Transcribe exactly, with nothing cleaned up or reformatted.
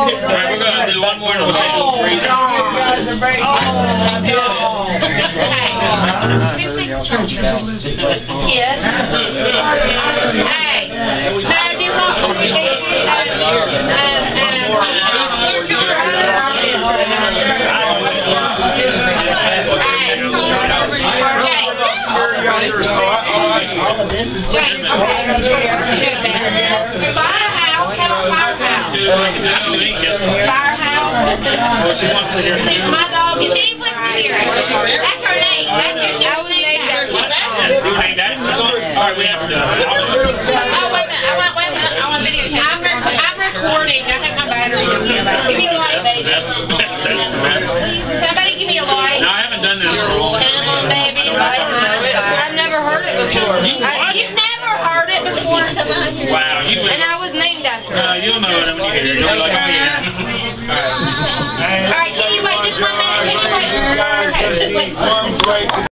Alright, we're gonna do one more and we'll say do three. Kiss. Hey, now do you want to be Firehouse, have a firehouse. Firehouse. My dog, she wants to hear it. That's her name. That's her she was named after. You named that? Alright, we have to do it. Oh, wait a minute. I want, wait a minute. I want videotape. I'm, rec I'm recording. I have my battery. Give me a light, baby. Somebody give me a light. No, I haven't done this for a long time. Come on, baby. I've never heard it before. You what? You've never heard it before? Wow, you And I was named after Uh, you'll know it when you hear it. You'll be like, oh yeah. Alright, can you wait just one minute? Can you wait? Okay, wait.